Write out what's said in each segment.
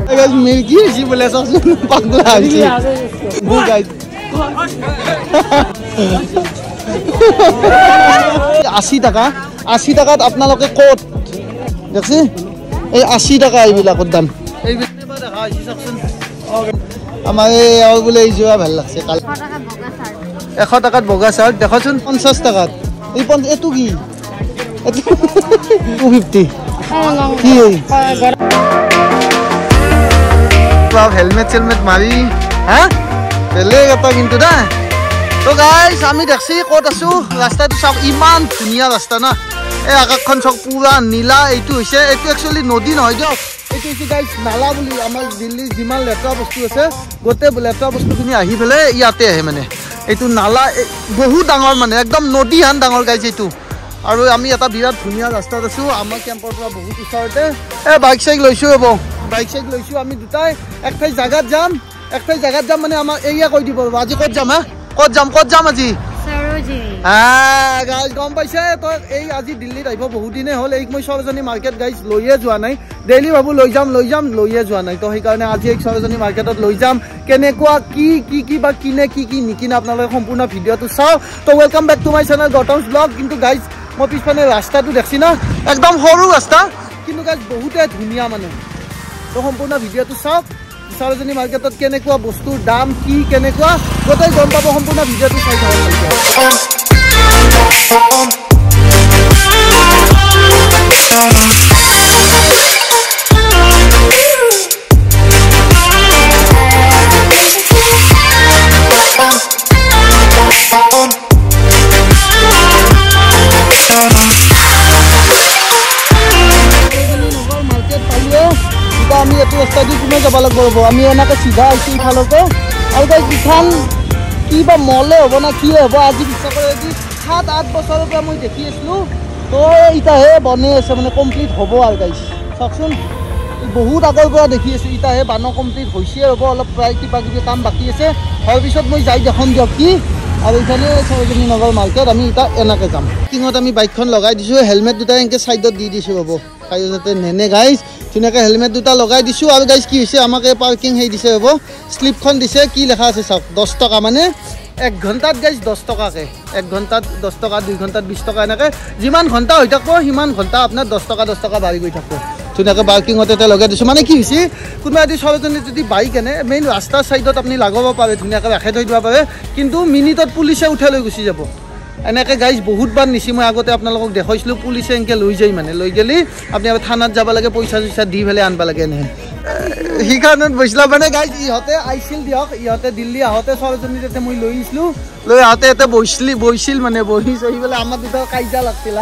मिर्गी जी बोले पागला 80 টাকা 80 টাকাত আপোনালোকে ক'ত দেখছি এই 80 টাকা এইবিলাকৰ দাম এইবিলাক দেখা হৈছে চাওকচোন আমাৰ এই বোলে এই যোৱা ভাল লাগছে কাল 100 টাকাত বগা চাৰ্ট দেখচোন 50 টাকাত এই এটো কি 250 কি বাপ হেলমেট সেলমেট মাৰি হা বেলেগ এটা কিন্তু না তো গাইস আমি দেখছি ক'ত আছো ৰাস্তাটো সব ইমান ধুনীয়া ৰাস্তা না এই আকাশখন সব পুৰা নীলা এইটো হৈছে এইটো একচুয়ালি নদী নহয় দিয়ক এইটো হৈছে গাইস নালা বুলি আমাৰ দিল্লীৰ যিমান লেতেৰা বস্তু আছে গোটেই লেতেৰা বস্তুখিনি আহি ফেলে ইয়াতে আহে মানে এইটো নালা বহুত ডাঙৰ মানে একদম নদী হান ডাঙৰ গাইস এইটো আৰু আমি এটা বিৰাট ধুনীয়া ৰাস্তাত আছো আমাৰ কেম্পৰ পৰা বহুত ওচৰতে বাইক সাইক লৈছো হ'ব বাইক সাইক লৈছো আমি দুটাই একঠাই জায়গাত যাম মানে আমাৰ এৰিয়া কৈ দিব আজি ক'ত যাম ক'ত যাম আজি সৰোজিনী গাইজ গম পাইছে তো এই আজি দিল্লীত আহিব বহুত দিনে হ'ল এই মই সৰোজিনী মাৰ্কেট গাইজ লৈয়ে যোৱা নাই ডেইলি ভাবো লৈ যাম লৈয়ে যোৱা নাই তো সেইকাৰণে আজি এই সৰোজিনী মাৰ্কেটত লৈ যাম কেনেকুৱা কি বা কিনে কি নিকিনে আপোনালোকে সম্পূৰ্ণ ভিডিঅ'টো চাওক তো welcome back to my channel Gautam's vlog কিন্তু গাইজ মই পিছফালে ৰাস্তাটো দেখছি না একদম সৰু ৰাস্তা কিন্তু গাইজ বহুতে ধুনীয়া মানে তো সম্পূৰ্ণ ভিডিঅ'টো চাওক সৰোজিনী মাৰ্কেটত কেনেকুৱা বস্তুৰ দাম কি কেনেকুৱা গোটেই গম পাব সম্পূৰ্ণ ভিডিঅ'টো চাই থাকক আমি এটো ৰাস্তা দি কোনে যাব লাগিব আমি এনেকে সিধা আইছি ইফালকে আৰু গাইজ ইখান কি বা মলে হ'ব না কি হ'ব আজি বিশ্বাস কৰে আজি 7-8 বছৰৰ পৰা মই দেখি আছিলো তো ইটাহে বনে আছে মানে কমপ্লিট হ'ব আৰু গাইজ চাওকচোন বহুত আগৰ পৰা দেখি আছো ইটাহে বানো কমপ্লিট হৈছে হ'ব অলপ প্ৰায় কিবা কিবি কাম বাকী আছে তাৰ পিছত মই যাই দেখোন দিয়ক কি আৰু ইফালে সৰোজিনী নগৰ মাৰ্কেট আমি ইটা এনেকে যাম কিঙত আমি বাইকখন লগাই দিছো হেলমেট দুটা এনেকে সাইডত দি দিছো হ'ব কাইও যাতে নেনে গাইজ ধুনীয়াকৈ হেলমেট দুটা লগাই দিছোঁ আৰু গাইজ কি হৈছে আমাক এই পাৰ্কিং হেৰি দিছে হ'ব শ্লিপখন দিছে কি লেখা আছে চাওক 10 টকা মানে 1 ঘণ্টাত গাইজ 10 টকাকৈ 1 ঘণ্টাত 10 টকা 2 ঘণ্টাত 20 টকা এনেকৈ যিমান ঘণ্টা হৈ থাকিব সিমান ঘণ্টা আপোনাৰ 10 টকা বাঢ়ি গৈ থাকিব ধুনীয়াকৈ পাৰ্কিঙত এটা লগাই দিছোঁ মানে কি হৈছে কোনোবা এটি সৰোজিনী যদি বাইক আনে মেইন ৰাস্তাৰ ছাইডত আপুনি লগাব পাৰে ধুনীয়াকৈ ৰাখি থৈ দিব পাৰে কিন্তু মিনিটত পুলিচে উঠাই লৈ গুচি যাব এনেকৈ গাইজ বহুতবাৰ নিছি মই আগতে আপোনালোকক দেখাইছিলোঁ পুলিচে এনেকৈ লৈ যায় মানে লৈ গেলি আপুনি থানাত যাব লাগে পইচা দি পেলাই আনব লাগে এনেহে সেইকাৰণত বৈছিলা মানে গাইজ ইহঁতে আহিছিল দিয়ক ইহঁতে দিল্লী আহোঁতে সৰোজিনী যাতে মই লৈ আহিছিলোঁ লৈ আহোঁতে ইয়াতে বহিছিল মানে বহি চহি পেলাই আমাৰ দুটা কাজিয়া লাগছিল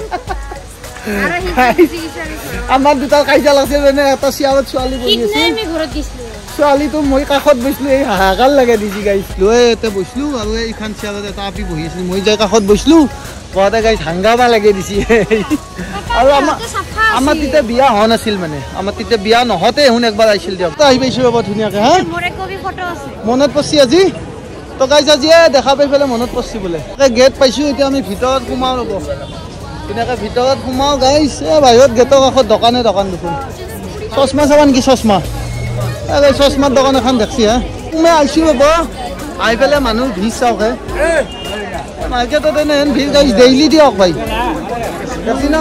আমাৰ দুটা কাজিয়া লাগছিল মানে এটা চিয়াৰত ছোৱালী বহি আছিল ছোৱালীটো মই কাষত বহিছিলোঁ এই হাহাকাৰ লাগে দিছি গাইজ লৈ ইয়াতে বহিছিলোঁ আৰু এইখন চিয়াৰত এটা আপি বহি আছিল মই যাই কাষত বহিছিলোঁ কোৱাতে গাইজ হাংগামা লাগে দিছি আৰু আমাৰ তেতিয়া বিয়া হোৱা নাছিল মানে আমাৰ তেতিয়া বিয়া নহওঁতে শুন একবাৰ আহিছিল দিয়ক আহি পাইছোঁ ৰ'ব ধুনীয়াকৈ হা মনত পৰছি আজি তো গাইজ আজি দেখা পাই পেলাই মনত পৰছি বোলে গেট পাইছোঁ এতিয়া আমি ভিতৰত সোমাওঁ ৰ'ব ধুনীয়াকৈ ভিতৰত সোমাওঁ গাইজ বাহিৰত গেটৰ কাষত দোকান দেখোন চশমা চাবা নেকি চশমা চশমাৰ দোকান এখন দেখছি হা তুমি আহিছোঁ ৰ'ব আহি পেলাই মানুহ ভিৰ চাওক হে মাৰ্কেটত এনেহেন ভিৰ গাইজ ডেইলি দিয়ক ভাই দেখছি না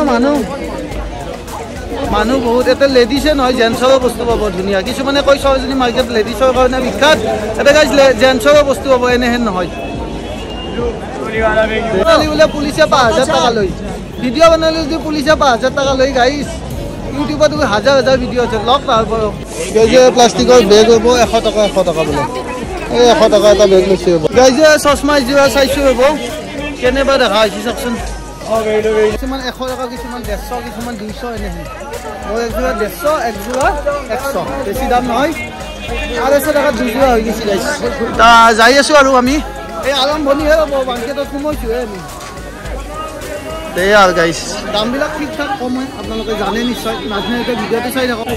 মানুহ বহুত এটা লেডিছে নহয় জেন্টছৰো বস্তু পাব ধুনীয়া কিছুমানে কয় সৰোজিনী মাৰ্কেট লেডিছৰ কাৰণে বিখ্যাত এটা গাইজ জেন্টছৰো বস্তু পাব এনেহেন নহয় বোলে পুলিচে 5000 টকা লৈ ভিডিঅ' বনালে যদি পুলিচে 5000 টকা লৈ গাইজ ইউটিউবত হাজাৰ ভিডিঅ' আছে লগ পাব প্লাষ্টিকৰ বেগ হ'ব 100 টকা বোলে এই 100 টকা এটা বেগ লৈছে হ'ব গাইজ চশমা যোৱা চাইছোঁ হ'ব কেনেবা দেখা হৈছে চাওকচোন কিছুমান 100 টকা কিছুমান 150 কিছুমান 200 এনেহে মই একযোৰা 150 একযোৰা 100 বেছি দাম নহয় 250 টকা দুযোৰা হৈ গৈছে গাইজ যাই আছোঁ আৰু আমি এই আৰম্ভণিহে হ'ব মাৰ্কেটত সোমাইছোঁহে আমি এই আৰু গাইজ দামবিলাক ঠিক ঠাক কম হয় আপোনালোকে জানে নিশ্চয় নাজানে এতিয়া ভিডিঅ'টো চাই থাকক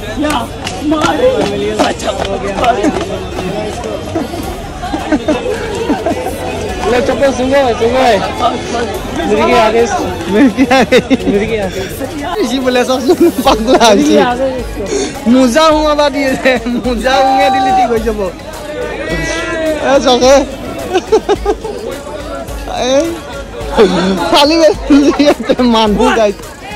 चप्पल सुंगो मुर्गी आगे আহিছি বোলে চাচোন পাগলা আহিছি মোজা সোমাবা দিয়ে মোজা সোমাই দিলে ঠিক হৈ যাব চাকে খালি মানুহ গাই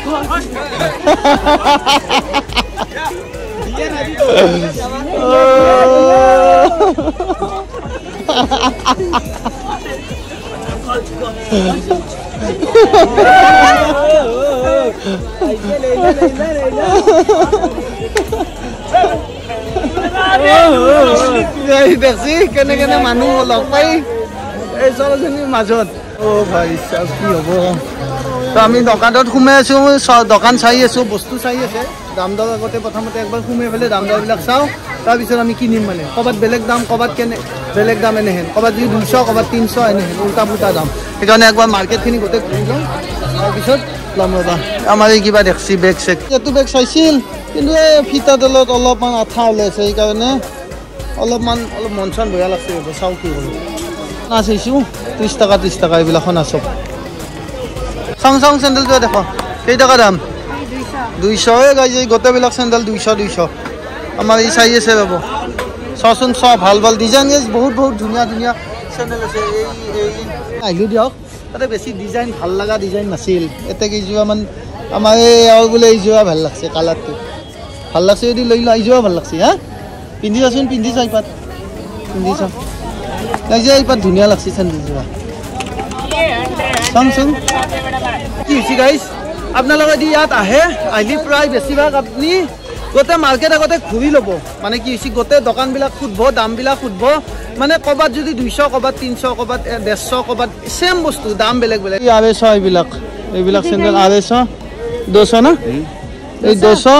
দেখছি কেনে কেনে মানুহ লগ পাই এই চলজনীৰ মাজত অ ভাই চাব কি হ'ব তো আমি দোকানত সোমাই আছো দোকান চাই আছো বস্তু চাই আছে দাম দৰ আগতে প্ৰথমতে একবাৰ সোমাই ফেলে দাম দৰবিলাক চাওঁ তাৰপিছত আমি কিনিম মানে ক'ৰবাত বেলেগ দাম ক'ৰবাত কেনে বেলেগ দাম এনেহেন ক'ৰবাত যদি 200 ক'ৰবাত 300 এনেহেন উল্টা পুল্টা দাম সেইকাৰণে একবাৰ মাৰ্কেটখিনি গোটেই ঘূৰি লওঁ তাৰপিছত ল'ম ৰ'বা আমাৰ এই কিবা দেখছি বেগ চেগ এইটো বেগ চাইছিল কিন্তু এই ফিটাডালত অলপমান আঠা ওলাইছে সেইকাৰণে অলপ মন চন বেয়া লাগছে চাওঁ কি কৰোঁ না চাইছোঁ 30 টকা এইবিলাখন আছক চাওঁ চেণ্ডেলটোৱে দেখো কেই টকা দাম 200 গাইছে গোটেইবিলাক চেণ্ডেল 200 আমাৰ এই চাই আছে ৰ'ব চাচোন চব ভাল ডিজাইন বহুত ধুনীয়া চেণ্ডেল আছে এই আহিলোঁ দিয়ক তাতে বেছি ডিজাইন ভাল লগা ডিজাইন নাছিল এতে কেইযোৰামান আমাৰ এই আৰু বোলে এইযোৰা ভাল লাগছে কালাৰটো ভাল লাগছে যদি লৈ লোৱা এইযোৰা ভাল লাগছে হা পিন্ধি চাচোন পিন্ধি চাই পাত পিন্ধি চাওঁ গাইছে এইপাত ধুনীয়া লাগছে চেণ্ডেলযোৰা চাওঁচোন কি হৈছে গাইজ আপোনালোকে যদি ইয়াত আহে আহিলে প্ৰায় বেছিভাগ আপুনি গোটেই মাৰ্কেট আগতে ঘূৰি ল'ব মানে কি হৈছে গোটেই দোকানবিলাক সুধিব দামবিলাক সুধিব মানে ক'ৰবাত যদি 200 ক'ৰবাত 300 ক'ৰবাত 150 ক'ৰবাত চেম বস্তু দাম বেলেগ এইবিলাক চেণ্ডেল 250 না এই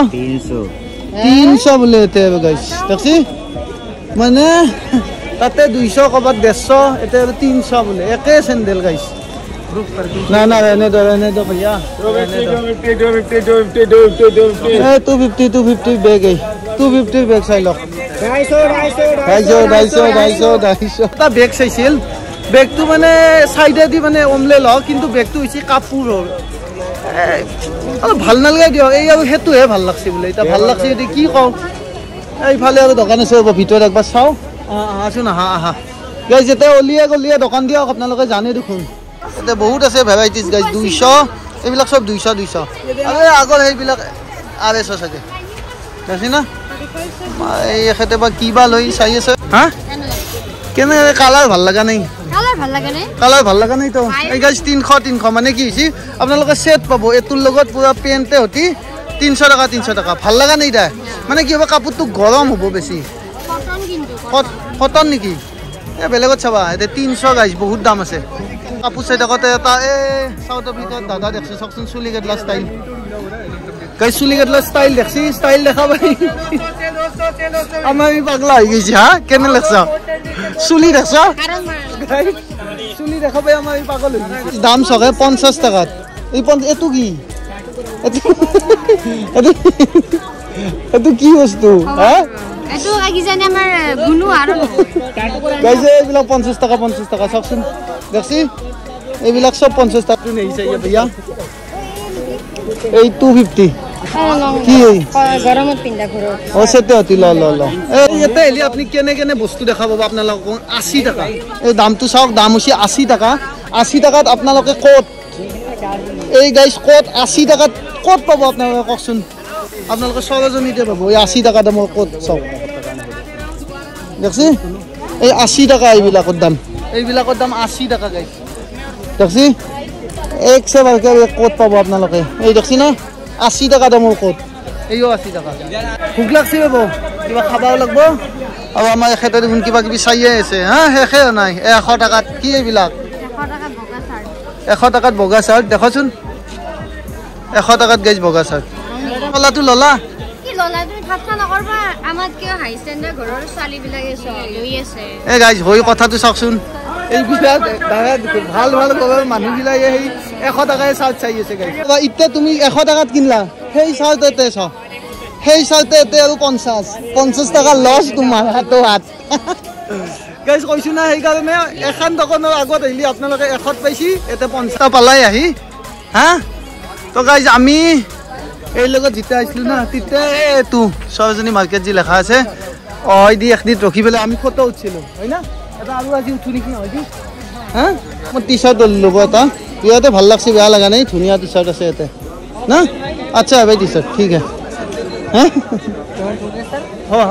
300 বোলে এতে গাইজ দেখছি মানে তাতে 200 ক'ৰবাত 150 এতে 300 বোলে একে চেণ্ডেল গাইজ না रहने दो भैया 250 बैग है 250 बैग চাই লওক 250 এটা বেগ চাইছিল বেগটো মানে সাইডেদি মানে ওমলে ল কিন্তু বেগটো হৈছে কাপোৰৰ অলপ ভাল নালাগে দিয়ক এই আৰু হেতুহে ভাল লাগছে বোলে এটা ভাল লাগছে যদি কি কওঁ এইফালে আৰু দোকান আছে ভিতৰত একবাৰ চাওঁ আছোন আহা গাইজ যেতিয়া অলিয়ে দোকান দিয়ক আপোনালোকে জানে দেখোন এতে বহুত আছে ভেৰাইটিজ গাইজ 200 এইবিলাক সব 200 আরে আগৰ সেইবিলাক আড়াইশ চাগে দেখছি না এই এখেতে বা কিবা লৈ চাই আছে হা কেনে কালাৰ ভাল লাগা নাই কালাৰ ভাল লাগা নাই তো এই গাইজ 300 মানে কি হৈছে আপোনালোকে সেট পাব এতুৰ লগত পুৰা পেন্টে হতি 300 টকা ভাল লাগা নাই দা মানে কি হ'ব কাপোৰটো গৰম হ'ব বেছি কটন নেকি এ বেলেগত চাবা এতে 300 গাইজ বহুত দাম আছে কাপোৰ চাই থাকোঁতে এটা এই সাউথ আফ্ৰিকাত দাদা দেখছি চাওকচোন চুলি কাটলা ষ্টাইল গাইজ চুলি কাটলা ষ্টাইল দেখছি ষ্টাইল দেখা পাই আমাৰ পাগলা হৈ গৈছে হা কেনে লাগছা চুলি দেখছ চুলি দেখা পাই আমাৰ পাগল হৈ গৈছে দাম চকে 50 টাকাত এই এটো কি এটো কি বস্তু হা এটো কি জানি আমাৰ গুনু আৰু গাইছে এইবিলাক 50 টাকা চাওকচোন দেখছি এইবিলাক সব 50 টাকা নেই চাইয়া भैया এই 250 কি গৰমত পিন্ধা ঘৰ ও সেতে হতি ল এই এতে এলি আপনি কেনে বস্তু দেখা পাব আপোনালোক 80 টাকা এই দামটো চাওক দাম হৈছে 80 টাকাত আপোনালোকে কোট এই গাইস কোট 80 টাকাত কোট পাব আপোনালোকে ককচোন আপোনালোকে সৰজনীতে পাব এই 80 টাকা দামৰ কোট চাওক দেখছি এই 80 টাকা এইবিলাকৰ দাম 80 টাকা গাইস দেখছি এক সে ভালকে কোট পাব আপোনালোকে এই দেখছি না 80 টাকা দামৰ কোট এইও 80 টাকা ভুক লাগছে বাবু কিবা খাবাও লাগব আৰু আমাৰ এখেতে দেখোন কিবা কিবি চাইয়ে আছে হা শেষে নাই 100 টাকাত কি এইবিলাক 100 টাকাত বগা চাৰ্ট দেখচোন 100 টাকাত গাইজ বগা চাৰ্ট কলাটো ললা কি ললা তুমি ঠাট্টা নকৰবা আমাত কিয় হাইছে না ঘৰৰ চালি বিলাকে লৈ আছে এ গাইজ হৈ কথাটো চাওকচোন এই বিৰাট ভাল ঘৰৰ মানুহবিলাক এই 100 টাকায় চাৰ্ট চাই আছে গাইজ ইতে তুমি 100 টাকাত কিনলা সেই চাৰ্টতে চাও সেই চাৰ্টতে আৰু 50 টাকা লছ তোমাৰ হাতত গাইজ কৈছো না সেই কাৰণে এখন দোকানৰ আগত আহিলি আপোনালোকে 100 পাইছি এতে 50 পালাই আহি হা তো গাইজ আমি এই লগত যেতিয়া আহিছিলো না তেতিয়া এইটো সৰজনী মাৰ্কেট যি লেখা আছে দি একদিন ৰখি পেলাই আমি ফটো উঠিছিলো হয় না এটা আৰু আজি উঠো নেকি হয় দি হা মই টি চাৰ্ট ল'ব এটা ইয়াতে ভাল লাগছে বেয়া লগা নাই ধুনীয়া টি চাৰ্ট আছে ইয়াতে না আচ্ছা ভাই টি চাৰ্ট ঠিক আছে হ্যাঁ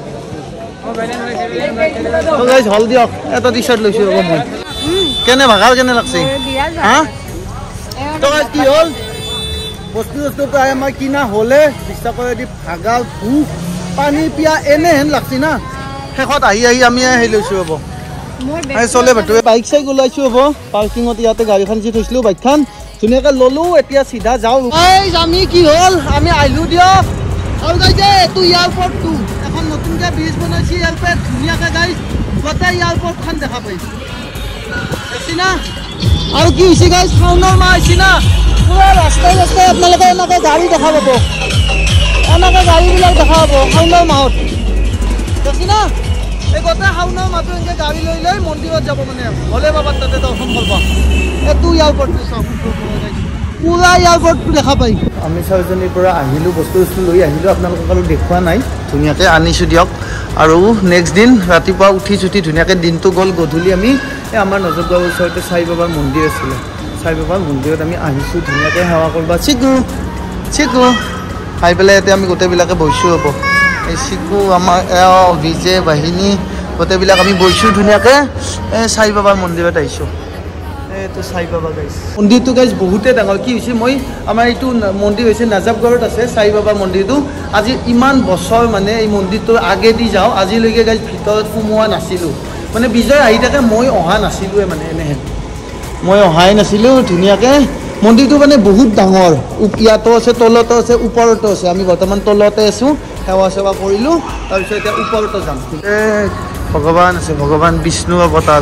হল দিয়ক এটা টি চাৰ্ট লৈছো ৰ'ব মই কেনে ভাগাৰ কেনে লাগছে হা তই কি হ'ল বস্তু প্ৰায় আমাৰ কিনা হ'লে বিশ্বাস কৰে দি ভাগাল ভোক পানী পিয়া এনেহেন লাগছি না শেষত আহি আমি হেৰি লৈছোঁ হ'ব চলে বাটুৱে বাইক চাইক ওলাইছোঁ হ'ব পাৰ্কিঙত ইয়াতে গাড়ীখন যি থৈছিলোঁ বাইকখন ধুনীয়াকৈ ল'লোঁ এতিয়া চিধা যাওঁ আমি কি হ'ল আমি আহিলোঁ দিয়ক আৰু গাইছে এইটো এয়াৰপৰ্টটো এখন নতুনকৈ ব্ৰিজ বনাইছে এয়াৰপৰ্ট ধুনীয়াকৈ গাড়ী গোটেই এয়াৰপৰ্টখন দেখা পাইছোঁ দেখছি না আৰু কি হৈছে গাইছ শাওনৰ মাহ আহিছে না পুৰা ৰাস্তাই আপোনালোকে এনেকৈ গাড়ী দেখা পাব এনেকৈ গাড়ীবিলাক দেখা পাব শাওনৰ মাহত দেখছি না এই গোটেই শাওনৰ মাহটো এনেকৈ গাড়ী লৈ মন্দিৰত যাব মানে হ'লে বাবা তাতে দৰ্শন কৰিব এইটো এয়াৰপৰ্টটো চাওক পুৰা এয়াৰপৰ্টটো দেখা পাই আমি চাৰিজনীৰ পৰা আহিলোঁ বস্তু লৈ আহিলোঁ আপোনালোকক আৰু দেখুওৱা নাই ধুনীয়াকৈ আনিছোঁ দিয়ক আৰু নেক্সট দিন ৰাতিপুৱা উঠি ধুনীয়াকৈ দিনটো গ'ল গধূলি আমি এই আমাৰ নজৰগাঁৱৰ ওচৰতে সাই বাবাৰ মন্দিৰ আছিলে সাই বাবাৰ মন্দিৰত আমি আহিছোঁ ধুনীয়াকৈ সেৱা কৰিব চিকু আহি পেলাই এতিয়া আমি গোটেইবিলাকে বহিছোঁ হ'ব এই চিকু আমাৰ বিজে বাহিনী গোটেইবিলাক আমি বহিছোঁ ধুনীয়াকৈ এই সাই বাবাৰ মন্দিৰত আহিছোঁ এইটো সাই বাবা গাইছ মন্দিৰটো গাইছ বহুতেই ডাঙৰ কি হৈছে মই আমাৰ এইটো মন্দিৰ হৈছে নাজাবগড়ত আছে সাই বাবাৰ মন্দিৰটো আজি ইমান বছৰ মানে এই মন্দিৰটোৰ আগেদি যাওঁ আজিলৈকে গাইছ ভিতৰত সোমোৱা নাছিলোঁ মানে বিজয় আহি থাকে মই অহা নাছিলোঁৱে মানে এনেহেন মই অহাই নাছিলোঁ ধুনীয়াকৈ মন্দিৰটো মানে বহুত ডাঙৰ ইয়াতো আছে তলতো আছে ওপৰতো আছে আমি বৰ্তমান তলতে আছোঁ সেৱা চেৱা কৰিলোঁ তাৰপিছত এতিয়া ওপৰতো যাম ভগৱান আছে ভগৱান বিষ্ণু অৱতাৰ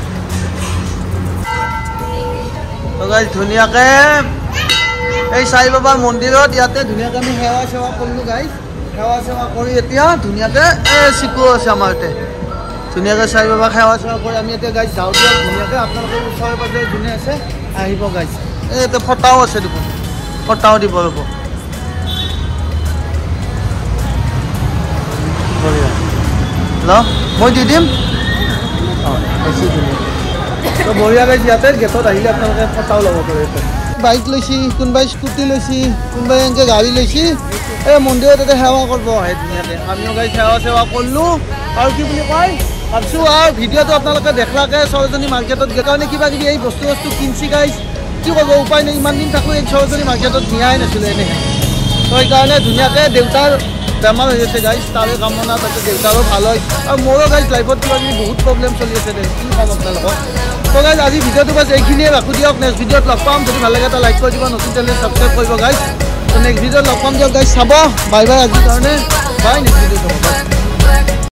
ধুনীয়াকৈ এই সাই বাবাৰ মন্দিৰত ইয়াতে ধুনীয়াকৈ আমি সেৱা চেৱা কৰিলোঁ গাইজ সেৱা চেৱা কৰি এতিয়া ধুনীয়াকৈ চিকু আছে আমাৰ ইয়াতে ধুনীয়াকৈ সাই বাবাক সেৱা চেৱা কৰি আমি এতিয়া গাইজ যাওঁ দিয়ক ধুনীয়াকৈ আপোনালোকৰ ওচৰে পাজৰে যোনে আছে আহিব গাইজ এই এতিয়া ফটাও আছে দেখোন ফটাও দিব ৰ'ব হেল্ল' মই দি দিম অঁ বেছি ধুনীয়া তো বঢ়িয়া গাইজ ইয়াতে গেটত আহিলে আপোনালোকে ফটাও ল'ব পাৰে বাইক লৈছি কোনোবাই স্কুটি লৈছি কোনোবাই এনেকৈ গাড়ী লৈছি এই মন্দিৰত এতিয়া সেৱা কৰিব আহে ধুনীয়াকৈ আমিও গাইজ সেৱা চেৱা কৰিলোঁ আৰু কি বুলি কয় ভাবছোঁ আৰু ভিডিঅ'টো আপোনালোকে দেখাকৈ সৰজনী মাৰ্কেটত কাৰণে কিবা কিবি এই বস্তু কিনছি গাইজ কি কৰিব উপায় নাই ইমান দিন থাকোঁ এই সৰজনী মাৰ্কেটত নিয়াই নাছিলোঁ এনেকৈ তো সেইকাৰণে ধুনীয়াকৈ দেউতাৰ বেমাৰ হৈ আছে গাইজ তাৰে কামনা তাতে দেউতাৰো ভাল হয় আৰু মোৰো গাইজ লাইফত কিবা কিবি বহুত প্ৰব্লেম চলি আছে দে কি কাম আপোনালোকক তো গাইজ আজি ভিডিঅ'টো বাছ এইখিনিয়ে ৰাখোঁ দিয়ক নেক্সট ভিডিঅ'ত লগ পাম যদি ভাল লাগে এটা লাইক কৰি দিব নতুন চেনেল ছাবস্ক্ৰাইব কৰিব গাইজ তো নেক্সট ভিডিঅ'ত লগ পাম দিয়ক গাইজ চাব বাই বাই আজিৰ কাৰণে বাই নেক্সট ভিডিঅ'ত চাব বাই